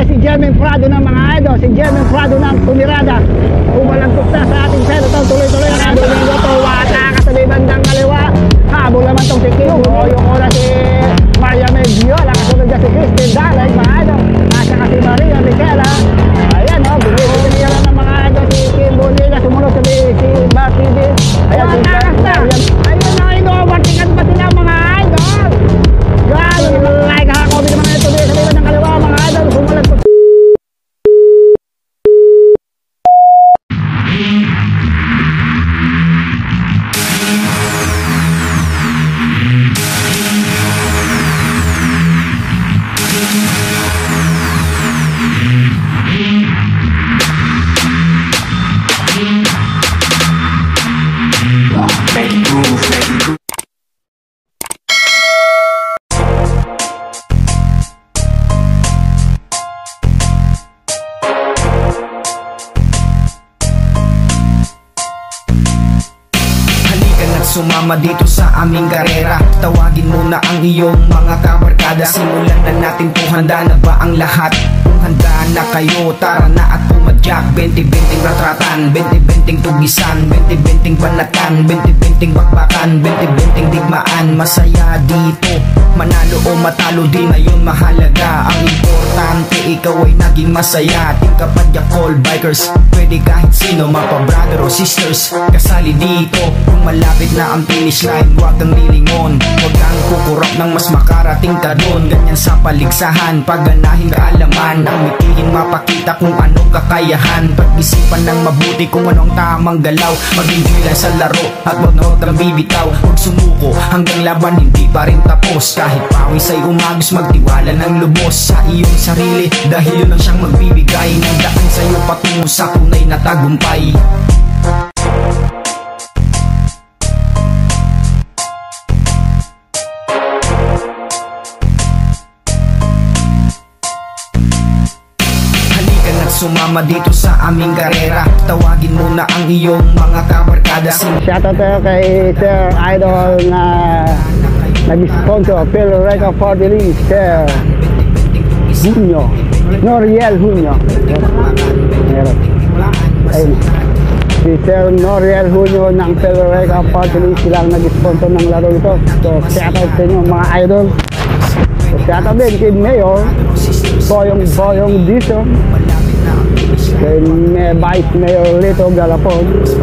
si Jermaine Prado ng mga idol, si Jermaine Prado ng Tumirada. Umalagtok na sa ating peloton, tuloy-tuloy ang idol ng Goto. Wata ka sa bandang kaliwa. Habol naman tong si Kim. Yung oras si Maria Mediola. Kasunod niya si Christine Dalay, mga idol. Nasa ka si Maria Michela. Ayan o, bumibigyan ng mga idol si Kim Bonilla. Sumunod si Martini. Ayan si Mariam. Ayun na, ino-overtikan pa sila mga idol. Gano'n, like ha, COVID naman ito sa bandang kaliwa, mga idol. Sumalagtok. Sumama dito sa aming karera. Tawagin mo na ang iyong mga kabarkada. Simulan na natin kung handa na ba ang lahat. Kung handa na kayo, tara na at pumadyak. 20-20 ratratan, 20-20 tugisan, 20-20 banatan, 20-20 bakbakan, 20-20 digmaan. Masaya dito, manalo o matalo di na yun mahalaga. Ang importante ikaw ay naging masaya. Tingkapadya call bikers, pwede kahit sino, mapa brother o sisters, kasali dito. Kung malapit na ang finish line, huwag kang lilingon. Huwag kang kukurap ng mas makarating ka doon. Ganyan sa paligsahan, pagganahin kaalaman. Ang mitihin mapakita kung ano kakayahan. Pag-isipan ng mabuti kung anong tamang galaw. Mag-enjoy lang sa laro at huwag na huwag kang bibitaw. Huwag sumuko hanggang laban hindi pa rin tapos. Kahit pawis ay umagos, magtiwala ng lubos sa iyong sarili, dahil yun ang siyang magbibigay ng daan sa'yo patungo sa tunay na tagumpay. Sumama dito sa aming karera. Tawagin mo na ang iyong mga kabarkada. Shoutout tayo kay Sir Idol na nag-sponsor Phil Reca Fortily, Sir Junio, Noriel Junio. Meron. Ayun. Si Sir Noriel Junio ng Phil Reca Fortily, silang nag-sponsor ng laro ito. So shoutout sa inyo mga idol. So shoutout din kay Mayor Boyong Dizon, kay Vice Mayor Lito Galapon.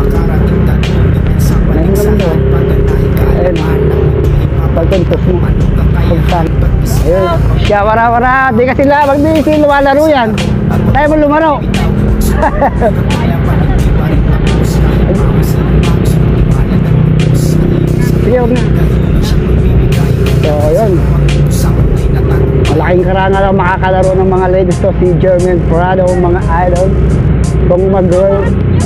Ayun naman to. Ayun. Pagkantos mo. Pagsan. Ayun. Siya wara-wara. Di kasi labag di sila laro yan. Tayo mo lumaro. Sige, huwag na. So, ayun. Malaking karangal ang makakalaro ng mga ladies to, si Jermaine Prado, mga idol. Kung mag-girl,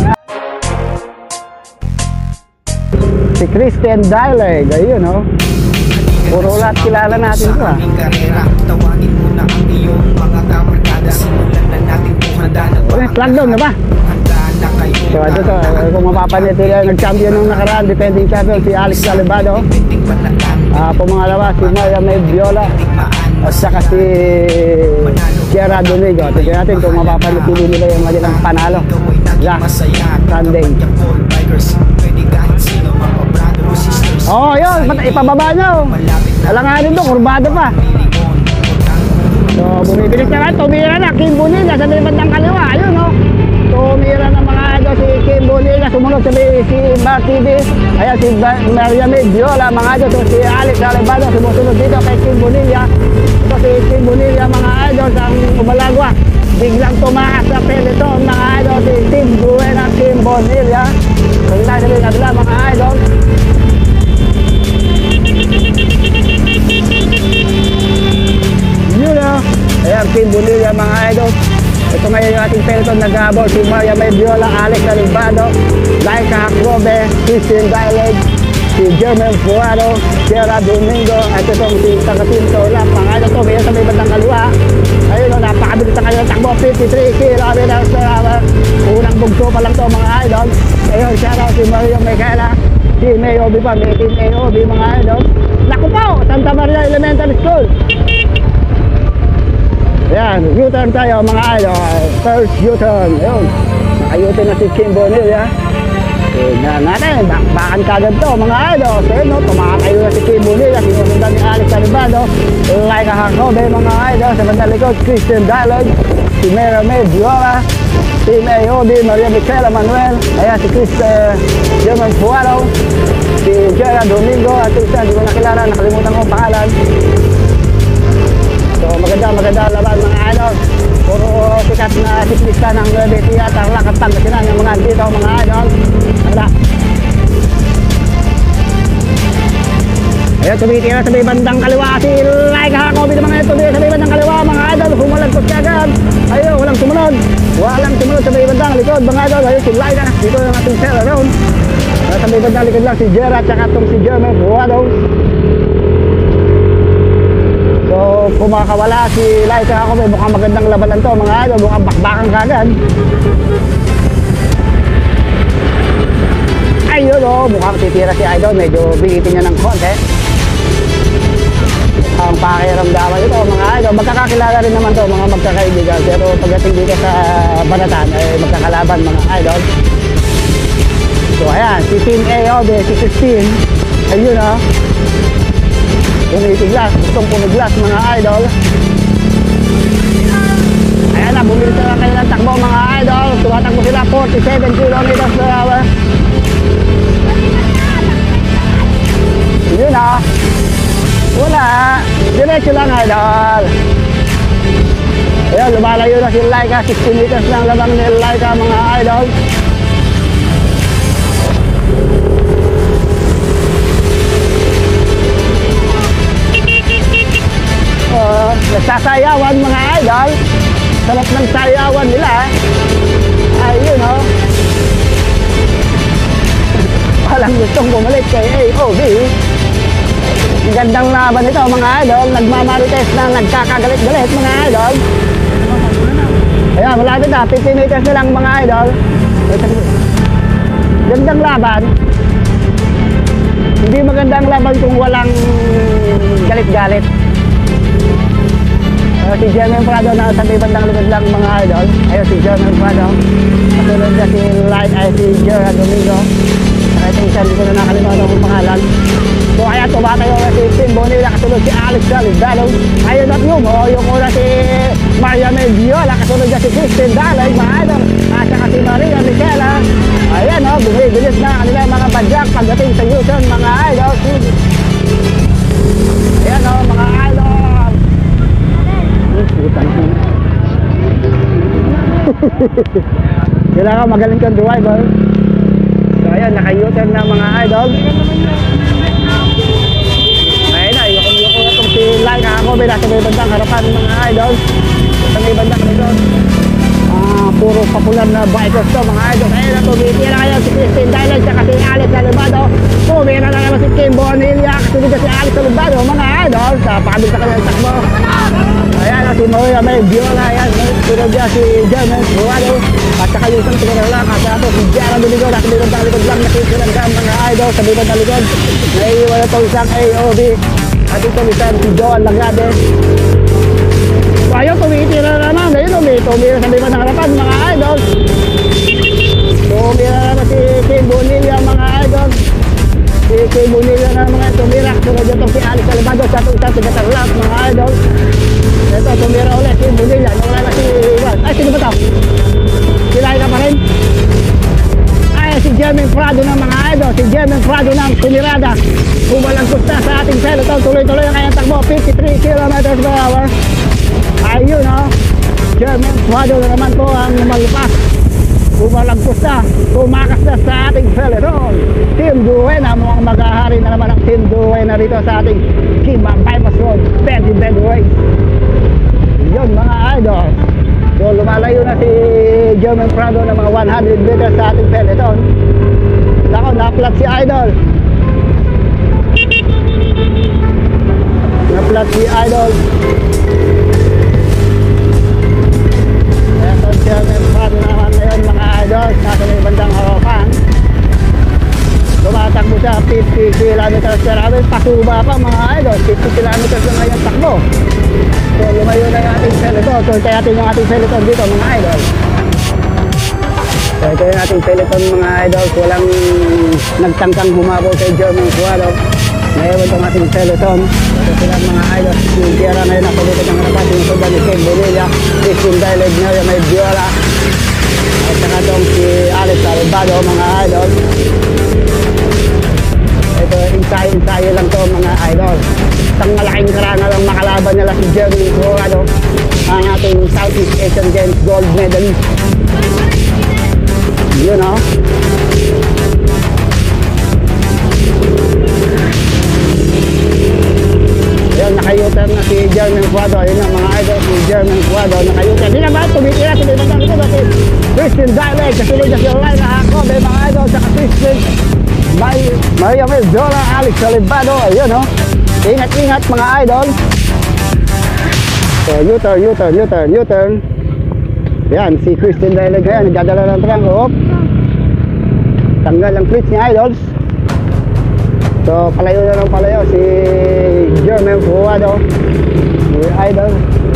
si Christine Dalay, ayun no. Puro lahat kilala natin ito. Tawagin mo na ang iyong mga kabarkada. Simulan na natin kung handa na ba. Lockdown na ba? So ito to, kung mapapanit nila, nag-champion nung nakaraan, defending champion si Alex Calibado. Pumangalawa si Maria Mediola. At saka si Sierra Domingo. Tignan natin kung mapapanatili nila yung kanilang panalo last Sunday. Oh, yun, ipababa nyo. Alanganin doon, kurbado pa. So, bumibilis na, tumira na, Kim Bonilla sa bandang kaliwa. Ayun, no. Tumira na mga idol si Kim Bonilla. Sumunod si Martini. Ayan, si Maria Mediola, mga idol. So, si Alex Calibado, sumusunod dito kay Kim Bonilla. Ito si Kim Bonilla, mga idol, sa Umalagwa. Biglang tumakas sa peloton, mga idol, si Tim Buena, Kim Bonilla. So, inasabi na sila, mga idol. Yun o. Ayan, Kim Bonilla, mga idol. Ito ngayon yung ating peloton, nag-ahabol si Maria Mediola, Alex Calibado, Laika Hakrobe, Christine Dalay, si Jermaine Prado, Sierra Domingo, at itong si Tagapinto lang. Mga idol to, mayroon sa may bandang kaliwa. Ayun o, napakabilis na kayo takbo, 53 kilometers per hour. Unang bugso pa lang to, mga idol. Ayun, shoutout si Maria Michaela, si Mayobi pa, may team Mayobi, mga idol. Naku po, Santa Maria Elementary School. Yan, U-turn tayo mga idol. First U-turn. Ayun. Naka-U-turn na si Kim Bonilla. Tignan natin, bakbakan kagad to mga idol. So yun, no, tumatayo na si Kim Bonilla. Sinusundan ni Alex Alibado. Like a Jacobe mga idol. Sa bandang likod, Christian Dialog. Si Mera May Viola. Team AOD, Maria Michela Manuel. Ayan si Chris German Fuaro. Si Gerard Domingo. At isa, hindi ko nakilala. Nakalimutan ko ang pangalan. So maganda laban mga idol. Puro sikat na siklista ng Betia, Tarlac at Pangasinan yung mga dito mga idol. Handa. Ayun, tumitira sa may bandang kaliwa si Like Jacobe naman ngayon. Tumitira sa may bandang kaliwa mga idol. Humalagpot siya agad. Ayun, walang sumunod sa may bandang likod mga idol. Ayun, si Like dito yung ating cell around. Sa may bandang likod lang si Gerard at itong si German Ruado. So, kung makakawala si Laika ako, may mukhang magandang labanan to mga idol, mukhang bakbakan kagad. Ayun o, mukhang titira si idol, medyo bigitin niya ng konti. Ang pakiramdaman ito mga idol, magkakakilala rin naman to mga magkakaibigan, pero pagdating dito sa banatan ay magkakalaban mga idol. So ayan, si Team AOB, si 16, ayun o. Pumitiglas, gustong pumiglas mga idol. Ayan na, bumilis na kayo ng takbo mga idol. Tumatakbo sila 47 kilometers per hour. Yun na. Wala, diretso lang idol. Ayan, lumalayo na si Laika. 60 meters lang labang ni Laika mga idol. Nagsasayawan mga idol. Sarap ng sayawan nila. Ayun o. Walang gustong bumalik kay AOB. Gandang laban ito mga idol. Nagmamarites na nagkakagalit-galit mga idol. Ayan, malapit na. 50 meters na lang mga idol. Gandang laban. Hindi magandang laban kung walang galit-galit. Si German Prado na sa may bandang likod lang mga idol. Ayun si German Prado. Kasunod na si Light ay si Gerard Domingo. Saka ito isa, hindi ko na nakalimutan ang pangalan. So kaya tumatayo na si Kim Bonilla. Kasunod si Alex Alibado. Ayun at yung una si Maria May Viola. Kasunod na si Christian Dialog mga idol. At saka si Maria Michela. Ayan o, bumibilis na kanila mga badyak pagdating sa U-turn mga idol. Ayan o mga idol. Kailangan magaling kang driver. So ayan, naka-U-turn na mga idol. Ayun na, yung na itong si Like ako, nasa may bandang harapan mga idol. Sa may bandang idol, puro popular na bikers to mga idol. Ayun na, tumitira kayo si Christian Dialog at si Alex Alibado. Tumira na naman si Kim Bonilla. Kasunod si Alex Alibado mga idol. Sa pakabit sa kanyang takbo. Ayan, si Maria May Viola, ayan, sunod niya si German Ruado, at saka yung isang tingin lang, at saka si Gerard Domingo, at sa bibang likod lang, nakikilanggam mga idol, sa bibang likod, naiiwan ito isang AOB, at ito isang si Joan Langades. So ayun, tumitira naman, ayun, tumira sa bibang harapan mga idol, tumira naman si Kim Bonilla mga idol, si Kim Bonilla na mga tumira, sunod niya itong si Alex Alibado, sa itong isang tigatarlap mga idol. Ito, tumira ulit si Bonilla. Nung wala na si Iwan. Ay, sino ba ito? Silay ka pa rin? Ay, si German Prado ng mga idol. Si German Prado ng Pumirada. Bumalagpos na sa ating cell. Ito, tuloy-tuloy ang kanyang takbo. 53 kilometers per hour. Ayun, o. German Prado na naman po ang lumalpas. Bumalagpos na. Tumakas na sa ating cell. Ito, Team Duena. Mukhang mag-ahari na naman ang Team Duena rito sa ating Kimba Bypass Road. Bend Race. Yun mga idol. So lumalayo na si German Prado ng mga 100 meters sa ating peloton. Nako, na-flat si idol. Na-flat si idol. Ito German Prado naman ngayon mga idol. Nasa may bandang harapan. Tumatakbo siya 50 kilometers per hour. Pasuba pa mga idol. 50 kilometers na ngayon takbo. So lumayo na yung ating peloton. hintay natin yung ating peloton dito mga idol. So ito yung ating peloton mga idol. Walang nagtangkang humabol kay German Fuado. Ngayon itong ating peloton. Ito sila mga idol. Yung Sierra ngayon ako dito ng harapan. Yung sundan ni Ken Bonilla, Christian Dialog ngayon may Viola. At saka itong si Alex Alvado mga idol. Ito ensayo lang to mga idol. Isang malaking karangal ang makalaban nila si German Fuado, ang ating Southeast Asian Games gold medalist. Yun o. Ayan, naka-U-turn na si German Fuado. Ayun na mga idol, si German Fuado naka-U-turn. Di na ba? Tumitira, tumitira ito natin. Christian Dialog, kasunod na si Orlina Jacob, mga idol, sa Christian Maria Meldola, Alex Alvado. Ayun o. Ingat-ingat mga idol. So U-turn. Yan, si Christian Dialog ngayon, nagdadala ng trangko. Tanggal ang clutch niya idols. So palayo na lang palayo si German Fuado, si idol.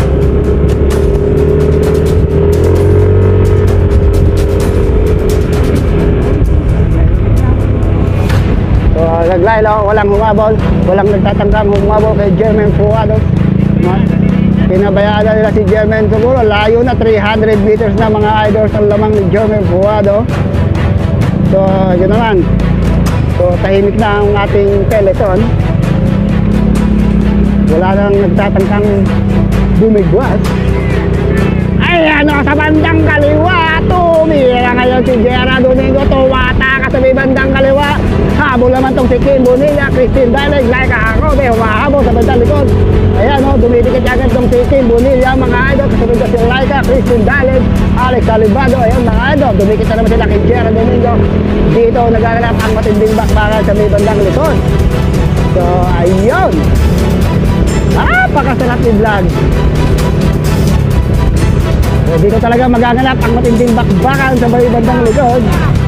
So naglaylo, walang humabol, walang nagtatangkang humabol kay German Fuado. Pinabayaan na nila si German, siguro layo na 300 meters na mga idols ang lamang ni German Fuado. So yun naman. So tahimik na ang ating peloton. Wala nang nagtatangkang bumigwas. Ay ano sa bandang kaliwa, tumira ngayon si Gerard Domingo, tumata ka sa bandang kaliwa. Habol naman tong si Ken Bonilla, Christian Dialog, Laika Jacob, humahabol sa bandang likod. Ayan o, dumidikit agad tong si Ken Bonilla mga idol, kasunod na si Laika, Christian Dialog, Alex Alvado. Ayan mga idol, dumikit na naman sila kay Gerard Domingo. Dito nagaganap ang matinding bakbakan sa may bandang likod. So ayun, napakasarap ni vlog. So dito talaga magaganap ang matinding bakbakan sa may bandang likod.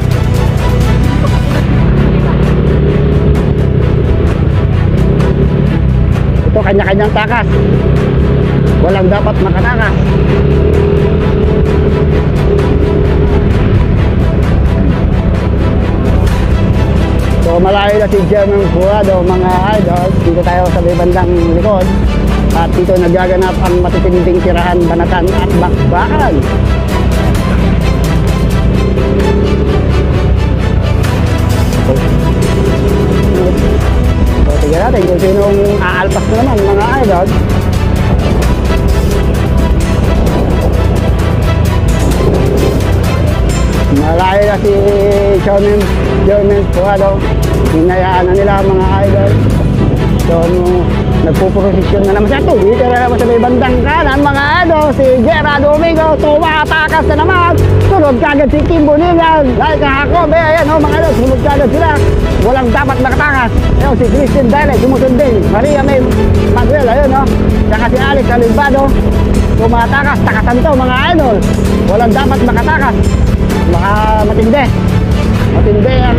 Ito kanya-kanyang takas, walang dapat makatakas. So malayo na si German Fuado mga idol. Dito tayo sa may bandang likod. At dito nagaganap ang matitinding tirahan, banatan at bakbakan. So tignan natin kung sinong aalpas na naman mga idol. Malayo na si German Fuado. Hinayaan na nila mga idol. So nagpuprosesyon na naman siya. Dito na naman sa may bandang kanan mga idol. Si Gerard Domingo tumatakas na naman. Sunod kagad si Ken Bonilla, Laika Jacob. Ayan o mga idol, sunod kagad sila. Walang dapat makatakas. Ayan si Christian Dialog, sumusunod din. Maria May Manuel, ayun o. Saka si Alex Alvado tumatakas. Takasan to mga idol. Walang dapat makatakas. Matindi ang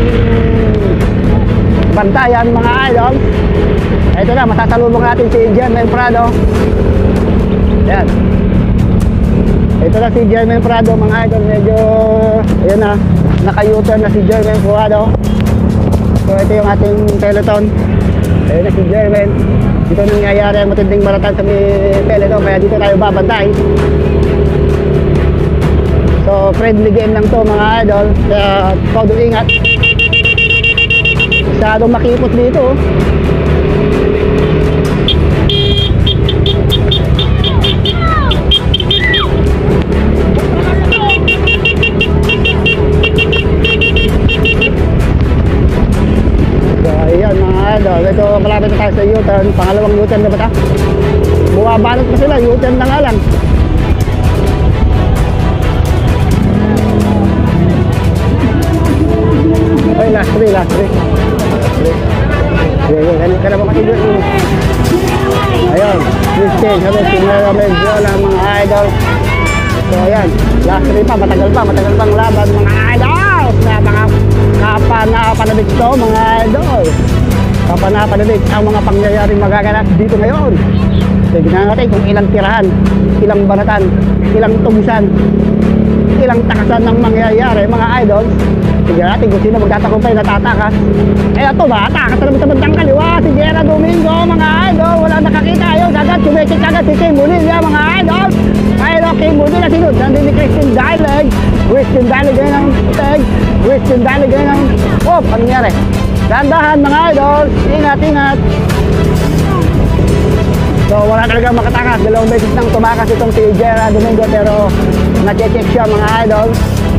bantayan mga idol. Ito na, masasalubong natin si German Prado. Yan. Ito na si German Prado mga idol. Medyo ayun na, naka-U-turn na si German Prado. So ito yung ating peloton. Ayun na si German. Dito nangyayari ang matinding maratan sa peloton, kaya dito tayo babantay. So friendly game lang to mga idol. Kaya todo ingat. Masyadong makipot dito. So ayan mga idol. Ito malapit na tayo sa U-turn. Pangalawang U-turn na ba ito? Buwabanot pa sila. U-turn na nga lang. Ay, last three. Yan, ka na ba kasi doon? Ayun, Christian, sabi, sinara medyo lang mga idol. So, ayan, last three pa, matagal pang laban mga idol. Kapanapanabit to mga idol. Kapanapanabit ang mga pangyayaring magaganap dito ngayon. tignan natin kung ilang tirahan, ilang banatan, ilang tugsan, ilang takasan ng mangyayari mga idols. Tignan natin kung sino magtatakumpay natatakas. Kaya ito ba, takas na naman sa bandang kaliwa, si Jera Domingo mga idol. Wala nakakita, ayun, agad kumekit agad si Kim Bonilla mga idol. Ayun, Kim Bonilla sinod, nandun ni Christine Dialeg. Christine Dialeg ngayon ng tag, Christine Dialeg ngayon ng, oh, ano nangyari? Dandahan mga idol, ingat, ingat. So wala talaga makatakas, dalawang beses nang tumakas itong si Jera Domingo pero na-check siya mga idol.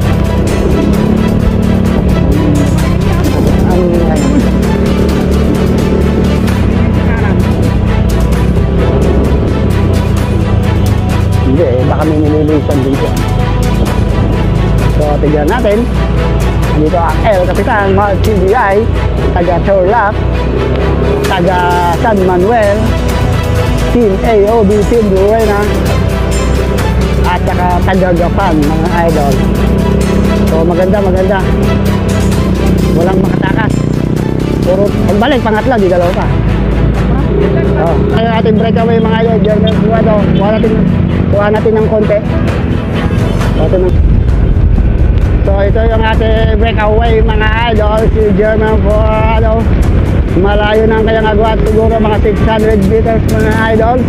Hindi baka may nililisan din siya. So tignan natin. Dito ang El Capitan, Mark CBI, taga Turlock, taga San Manuel, Team AOB, Team Buena, at saka taga Gapan mga idol. So maganda. Walang makatakas. Puro pagbalik pangatlo, di dalawa pa. Oh, kaya natin breakaway mga idol. German Fuado. Kuha natin ng konti. So ito yung ating breakaway mga idol. Si German Fuado. Malayo na ang kanyang agwat. Siguro mga 600 meters mga idol.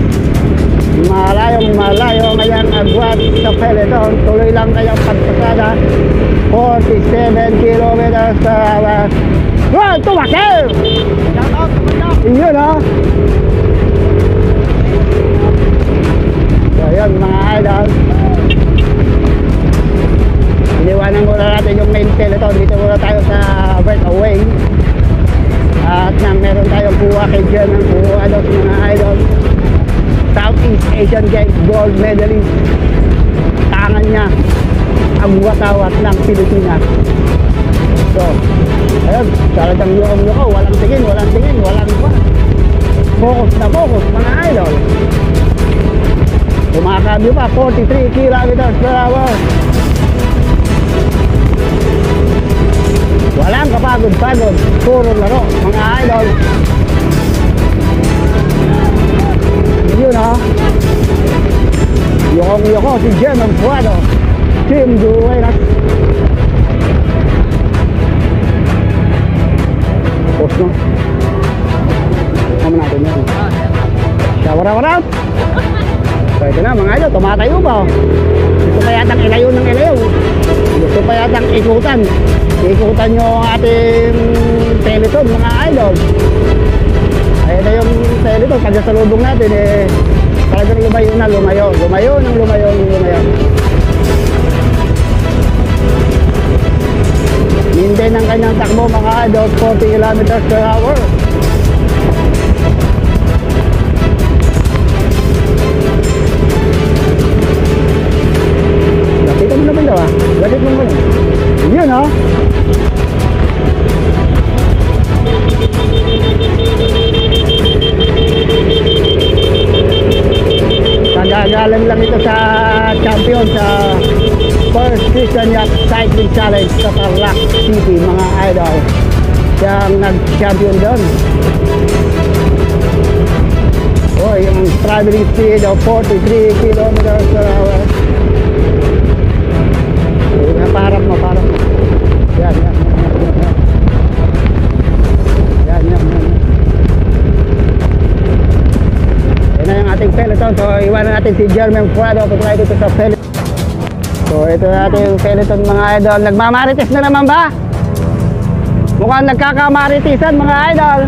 Malayo kanyang agwat sa peloton. Tuloy lang kanyang pagpasada. 47 kilometers per hour. Wow, tumakil! Iyon ha. So yun mga idol. Iniwanan muna natin yung main peloton. Dito muna tayo sa breakaway. At meron tayong kuha kay German Fuado mga idol. Southeast Asian Games gold medalist. Tangan niya ang watawat ng Pilipinas. So, ayun, talagang yuko, walang tingin, walang kwa. Focus na focus, mga idol. Kumakabyo pa, 43 kilometers per hour. Walang kapagod-pagod, puro laro, mga idol. Yun ha. Yuko si German Fuado. Team Buenas. Post no? Sama natin yan. Shower out. So ito na mga idol, tumatayo pa. Gusto pa yatang ilayo ng ilayo. Gusto pa yatang ikutan. Ikutan nyo ang ating peloton mga idol. Ayan na yung peloton. Pagkasalubong natin talagang lumayo. Maintain ang kanyang takbo mga idol, 40 kilometers per hour. Lapitan mo na ba daw ha? Lapit mo muna. Yun ha? Kagagalan lang ito sa champion sa First Christian Yacht Cycling Challenge sa Tarlac City mga idol. Siyang nag-champion doon. Oh, yung traveling speed of 43 kilometers per hour. Parang mo. Yan. Yan na yung ating peloton. So, iwanan natin si German Fuado pag dito sa peloton. So ito natin yung peloton mga idol. Nagmamarites na naman ba? Mukhang nagkakamaritisan mga idol.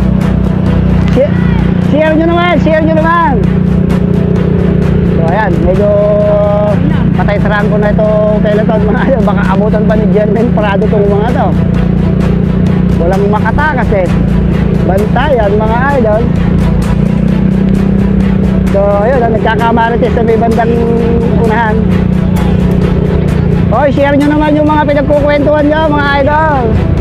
Share nyo naman. So ayan, medyo patay saraan ko na ito peloton mga idol. Baka abutan pa ni German Fuado itong mga to. Walang makatakas Bantayan mga idol. So ayun, nagkakamarites sa may bandang unahan. Hoy, share nyo naman yung mga pinagkukwentuhan nyo, mga idol.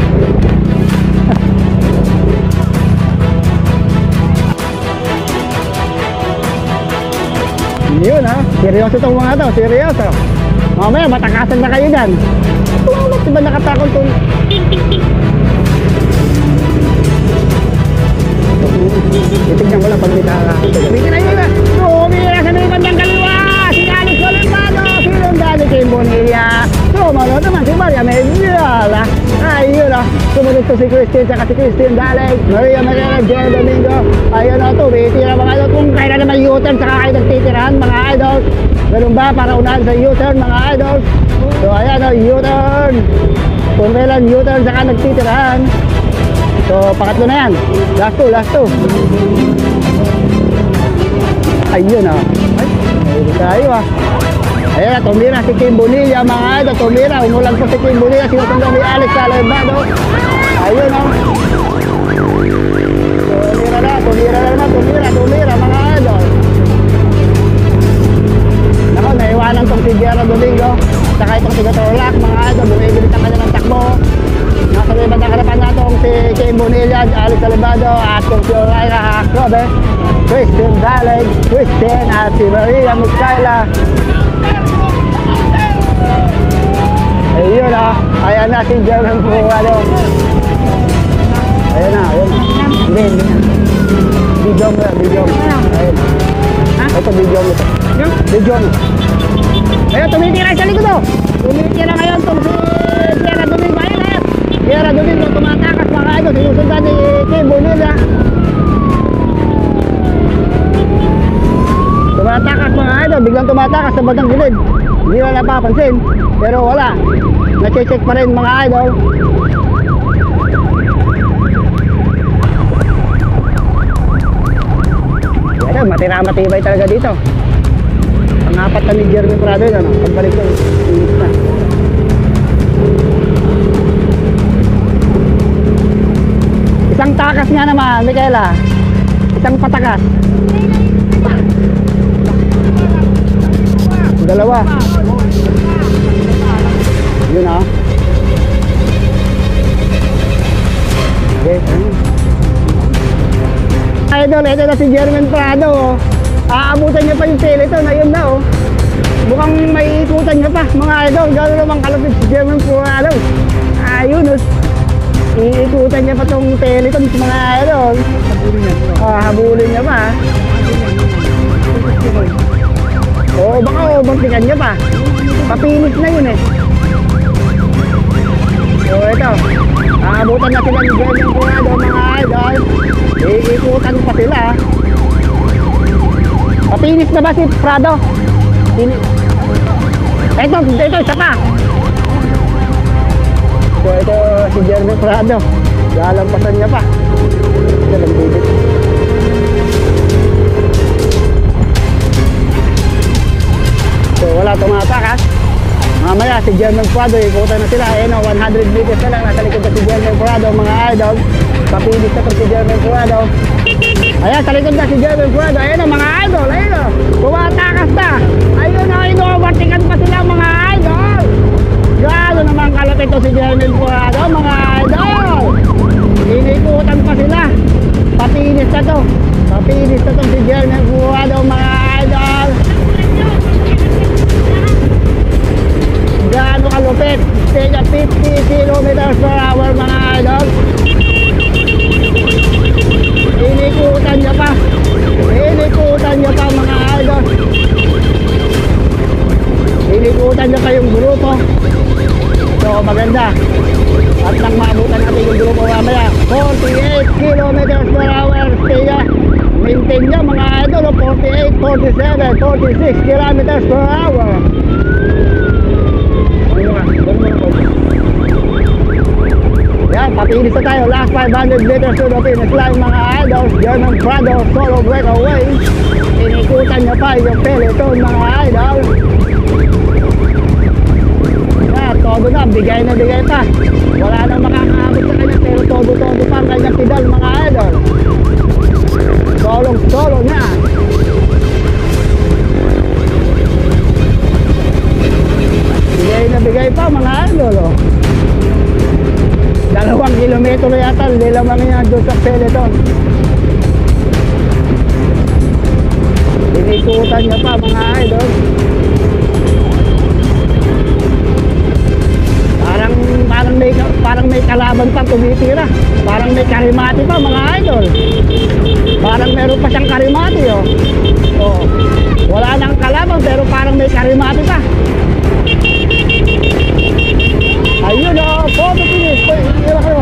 Yun ha, seryoso itong mga to, seryoso. Mamaya, matakasan na kayo dyan. Tulad, diba nakatakot itong... Titignan ko lang pag may Bitin na yun. Tumira sa may bandang kaliwa. Si Alex Olipado. Sinundali kay Bonilla. Tumalo naman si Maria Mediala. Ayun o. Sumunod to si Christine saka si Christine Daleg. Maria Maria Jel Domingo. Ayun o. Tumitira mga idol. Kung kailan naman U-turn saka kayo nagtitirahan mga idol. Ganun ba para unahan sa U-turn mga idol? So ayan o. U-turn. Kung kailan U-turn saka nagtitirahan. So pangatlo na yan. Last two. Ayun o. Ayun tayo ah. Ayan, tumira si Kim Bonilla mga idol. Tumira, umulan po si Kim Bonilla. Sinusundan ni Alex Salvado. Ayun o. Tumira mga idol. Nako, naiwanan tong si Gerard Domingo. Saka itong si Gatorlac mga idol. Bumibilit ang kanilang takbo. Nasa libat ang harapan natong si Kim Bonilla, Alex Salvado at kung si Oraira Hakrobe, Christine Daleg, Christine at si Maria Micaela. Ayun na, ayan na si German Puwado. Ayan na. Hindi na. Bijong. Ayun. Ito, bijong ito. Bijong. Ayun, tumitira sa likod o. Tumitira ngayon itong si Gerard Domingo. Ayun. Gerard Domingo tumatakas mga idol. Sinusundan ni Kim Bonilla. Tumatakas mga idol. Biglang tumatakas sa bandang gilid. Hindi na napapansin. Pero wala. Na-check pa rin mga idol. Yan, matibay talaga dito. Ang apat na ni Jeremy Prado yun, ano? Pagbalik ko, init na. Isang takas nga naman, Micaela. Isang patakas. Dalawa. Yun ah. Okay. Idol, ito na si Jeremy Prado oh. Aabutan niya pa yung Teleton, ayun na oh. Mukhang may ikutan niya pa mga idol. Gano'n naman kalapit si Jeremy Prado. Ayun oh. Iikutan niya pa tong Teleton mga idol. Habulin niya pa. Oo, baka bantikan niya pa. Papinis na yun eh. So ito, aabutan na sila ni Jeremy Prado mga idol. Iikutan pa sila. Papinis na ba si Prado? Ito, isa pa. So ito si Jeremy Prado. Lalampasan niya pa. Ito lang bibit. So wala tumatakas. Mamaya si Jeremy Prado, ikutan na sila. Ayun o, 100 meters na lang. Nasa likod na si Jeremy Prado mga idol. Papilis na si Jeremy Prado. Ayan, sa likod na si Jeremy Prado. Ayun o mga idol. Ayun o, tumatakas na. Ayun o, inuwartikan pa sila mga idol. Gano'n naman kalapit to si Jeremy Prado mga idol. Inikutan pa sila. Papilis na to. Papilis na to si Jeremy Prado mga idol. Gaano kalupit? Stay at 50 kilometers per hour mga idol. Inikutan niya pa. Inikutan niya pa mga idol. Inikutan niya pa yung grupo. So maganda. At nang maabutan natin yung grupo mamaya 48 kilometers per hour. Stay maintain niya mga idol. 48, 47, 46 kilometers per hour. Yan, papilis na tayo. Last 500 meters to the finish line mga idols. Jeremy Prado, solo breakaway. Inikutan niya pa yung peloton mga idols. Yan, todo na, bigay na bigay pa. Wala nang makakaabot sa kanya pero todo-todo pa ang kanyang pedal mga idols. Solo na. Bigay na bigay pa mga idol oh. 2 kilometro yata, hindi lamang niya doon sa peloton. Inikutan niya pa mga idol. Parang may kalaban pa tumitira. Parang may karimati pa mga idol. meron pa siyang karimati, oh. Oh. Wala nang kalaban, pero parang may karimati pa. Ayun, oh, photo finish. Iwan kayo.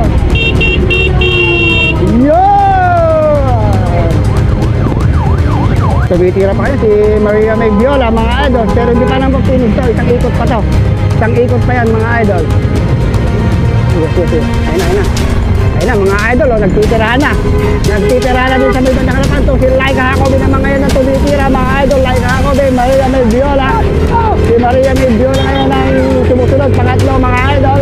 Yun! Tumitira pa kayo si Maria May Viola, mga idol. Pero hindi pa naman finish to. Isang ikot pa to. Isang ikot pa yan, mga idol. Yes. Ayun na. Ayun na, mga idol, oh, nagtitirahan na. Nagtitirahan na din sa may bandang harapan to. Si Laika Jacobi naman ngayon na tumitira, mga idol. Laika Jacobi, Maria May Viola. Si Maria May Viola ngayon ang sumusunod. Pangatlo, mga idol.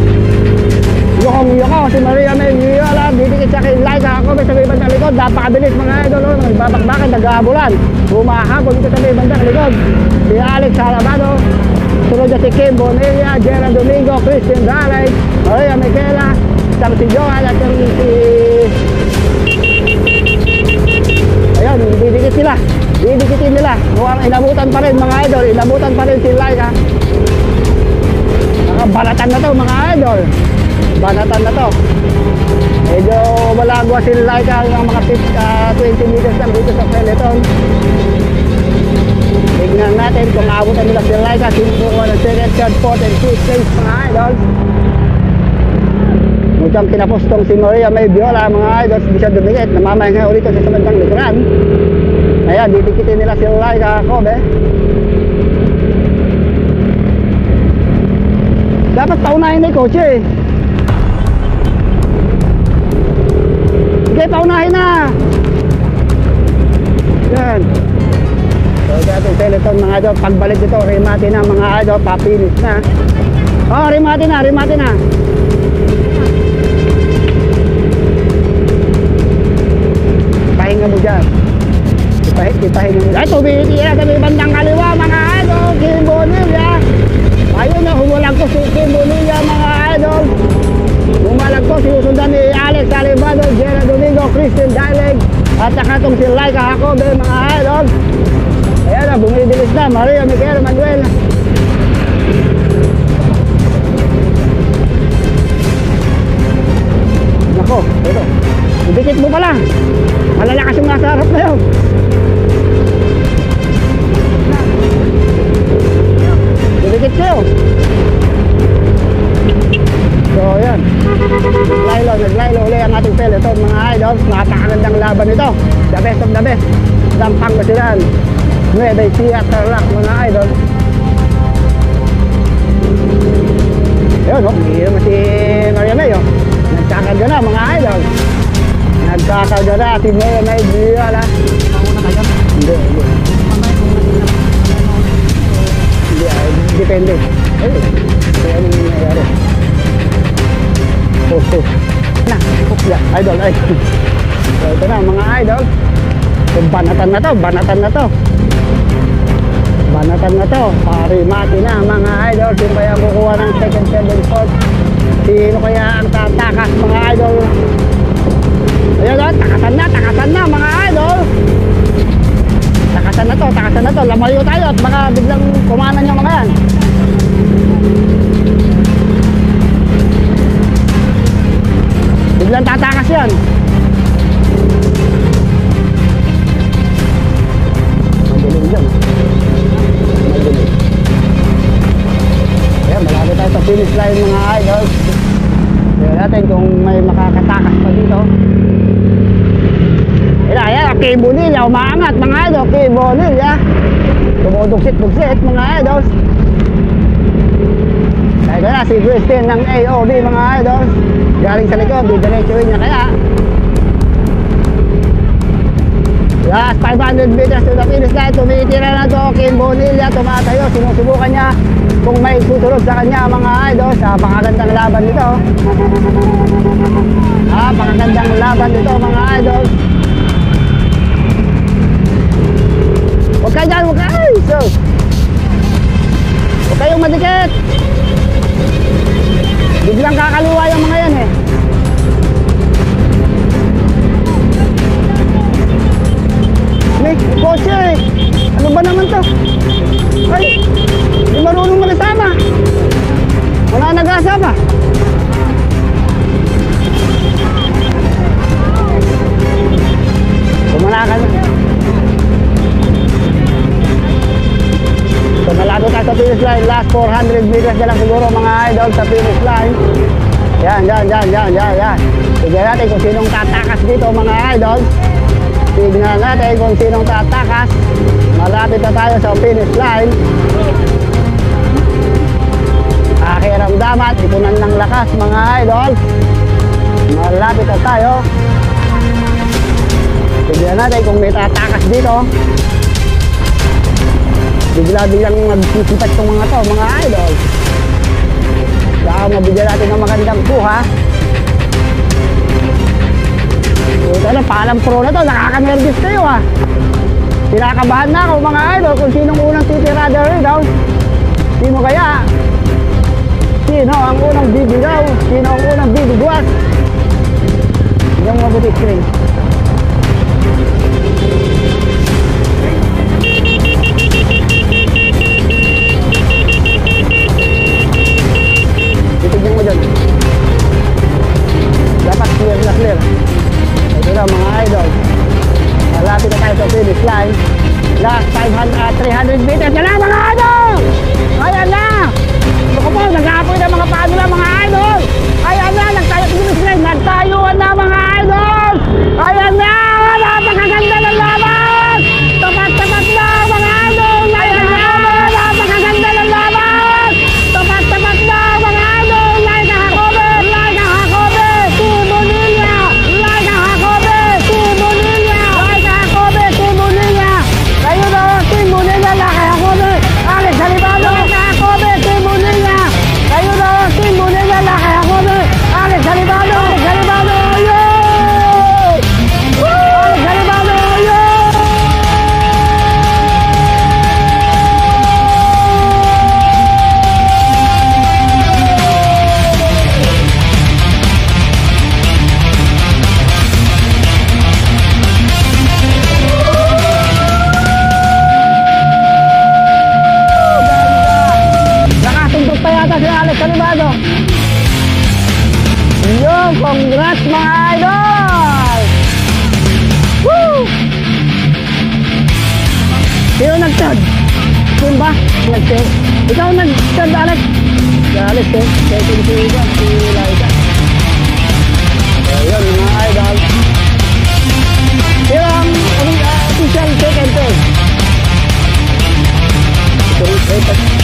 Yoko, si Maria May Viola. Didikit siya kay Laika Jacobi sa may bandang likod. Napakabilis, mga idol. Oh, nagbabakbakan, nag-aabulan. Humahabol dito sa may bandang likod. Si Alex Salabado. Sunod na si Kim Bonilla, Gerald Domingo, Christian Dalay, Maria Michaela, si Johan at si... Ayun, didikit sila. Didikitin nila. Mukhang inabutan pa rin, mga idol. Inabutan pa rin si Laika. Nakabalatan na to, mga idol. Banatan na to. Medyo malagwa si Laika ng mga 20 meters lang dito sa peloton. Tignan natin kung maabutan nila si Laika. Sinubukan ng second, third, fourth, and fifth place, mga idol. Mukhang kinapostong si Maria May Viola, mga idol. Hindi siya dumikit. Namamahinga ulit sa samantang likuran. Ayan, didikitin nila si Laika Jacobi. Dapat paunahin na yung kotse eh. Sige, paunahin na. Yan. So, dating peloton, mga idol. Pagbalik dito, remati na, mga idol. Papinis na. Oh, remati na. Pahinga mo dyan. Ipahinga mo dyan. Ay, tumitira sa may bandang kaliwa, mga idol. Kim Bonilla. Ayun na, humulagkos si Kim Bonilla, mga idol. Humalagkos, sinusundan ni Alex Salibado, Gerald Domingo, Christian Daleg, at saka itong si Laika Jacobi, mga idol. Ayan na, bumibilis na, Maria Michaela Manuel. Nako, ito. Idikit mo pala. Malalakas yung nasa harap na yun. Idikit kayo. So, yan. Naglaylo ulit ang ating peloton, mga idol. Napakagandang laban ito. The best of the best. Dampang Basilan. Nueva Ecija, Tarlac, mga idol. Ayun, hindi naman si Maria May, oh. Nagkakarga na, mga idol. Nagkakarga na si Maria May Viola. Mauna kayo? Hindi. Depende. Ayun. Kaya anong nangyayari? Na, idol, ay. So, ito na, mga idol. So, banatan na to. Parimati na, mga idol. Sino kaya kukuha ng second, third, and fourth? Sino kaya ang tatakas, mga idol? Ayun, takasan na, mga idol. Takasan na to. Lamayo tayo at baka biglang kumanan yung mga yan. Biglang tatakas yan. Madilim dyan. Madilim. Ayan, malapit tayo sa finish line, mga idol. Tignan natin kung may makakatakas pa dito. Ayan, Kim Bonilla, umaangat, mga idol. Kim Bonilla. Tumudugsit-dugsit, mga idol. Ito na, si Christine ng AOB, mga idol. Galing sa likod, didiretsuin niya kaya. Last 500 meters to the finish line. Tumitira na to, Kim Bonilla. Tumatayo, sinusubukan niya kung may susunod sa kanya, mga idol. Napakagandang laban nito. Napakagandang laban nito, mga idol. Huwag kayo dyan, huwag kayong madikit. Biglang kakaliwa yung mga yan eh. May kotse eh. Ano ba naman to? Ay, di marunong makisama. Wala nag-asa pa. Kumanakan line. Last 400 meters na lang siguro mga idol sa finish line. Yan. Tignan natin kung sinong tatakas dito mga idol. Tignan natin kung sinong tatakas. Malapit na tayo sa finish line. Pakiramdaman, ipunan ng lakas mga idol. Malapit na tayo. Tignan natin kung may tatakas dito. Bigla-biglang magsisipat itong mga to mga idol. Baka mabigyan natin ng magandang kuha. Ito na, palang pro na to. Nakaka-nervous kayo ha. Kinakabahan na ako mga idol kung sinong unang titirada rito. Sino kaya? Sino ang unang bibigaw? Sino ang unang bibigwas? Yung mabuti screen. Titignan mo dyan. Dapat clear na clear. Ito na mga idol. Malapit na tayo sa finish line. Last 300 meters na lang mga idol! Ayan na! Ito po, nag-aapoy na mga paano na mga idol! Ayan na! Nagtayo sa finish line! Nagtayuan na mga idol! Ayan na! Napakaganda ng laban! Tapat-tapat na mga idol! Ayan na! Napakaganda ng laban! Tapat-tapat na mga idol! Like a Jacobe! Like a Jacobe! Team Bonilla! Like a Jacobe! Team Bonilla! Like a Jacobe! Team Bonilla! Kayo na! Team Bonilla! Like a Jacobe! Alex Halibado! Like a Jacobe! Team Bonilla! Kayo na! Team Bonilla! Like a Jacobe! Alex Halibado! Alex Halibado! Yay! Alex Halibado! Yay! Nakasundot pa yata si Alex Halibado. Yo, congrats mga idol! Woo! Sino nag-tag? Sino ba? Nag-tag? Ikaw nag-tag, Alex? Si Alex, eh. Second si Igan, si Laika. Ayun, mga idol. Sino ang official second tag? Ito rin,